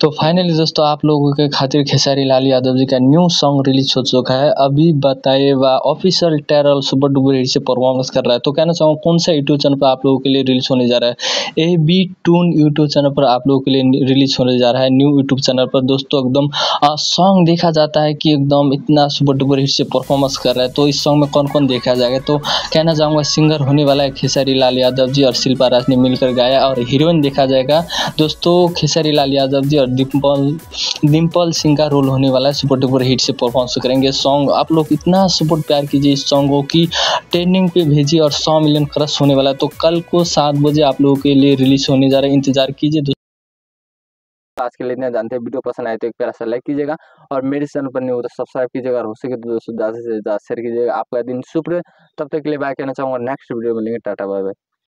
तो फाइनली दोस्तों आप लोगों के खातिर खेसारी लाल यादव जी का न्यू सॉन्ग रिलीज हो चुका है। अभी बताए व ऑफिशियल टेरर सुपर डुपर हिट से परफॉर्मेंस कर रहा है। तो कहना चाहूँगा कौन सा यूट्यूब चैनल पर आप लोगों के लिए रिलीज होने जा रहा है। AB टून यूट्यूब चैनल पर आप लोगों के लिए रिलीज होने जा रहा है। न्यू यूट्यूब चैनल पर दोस्तों एकदम सॉन्ग देखा जाता है कि एकदम इतना सुपर डुपर हिट से परफॉर्मेंस कर रहा है। तो इस सॉन्ग में कौन कौन देखा जाएगा, तो कहना चाहूँगा सिंगर होने वाला है खेसारी लाल यादव जी और शिल्पा राज ने मिलकर गाया, और हीरोइन देखा जाएगा दोस्तों खेसारी लाल यादव जी और डिम्पल सिंह का रोल होने वाला है। सुपर डुपर हिट से परफॉर्मेंस करेंगे सॉन्ग। आप लोग इतना सपोर्ट प्यार कीजिए इस सॉन्ग को कि ट्रेंडिंग पे भेजिए और 100 मिलियन क्रश होने वाला है। तो कल को 7 बजे आप लोगों के लिए रिलीज होने जा रहा है, इंतजार कीजिए। आज के लिए इतना जानते हैं। वीडियो पसंद आए तो एक प्यारा सा लाइक कीजिएगा और मेरे चैनल पर नहीं हो तो सब्सक्राइब कीजिएगा और हो सके तो दोस्तों ज़्यादा से ज़्यादा शेयर कीजिएगा। आपका दिन शुभ रहे। तब तक के लिए बाय कहना चाहूँगा। नेक्स्ट वीडियो में मिलेंगे। Tata bye bye.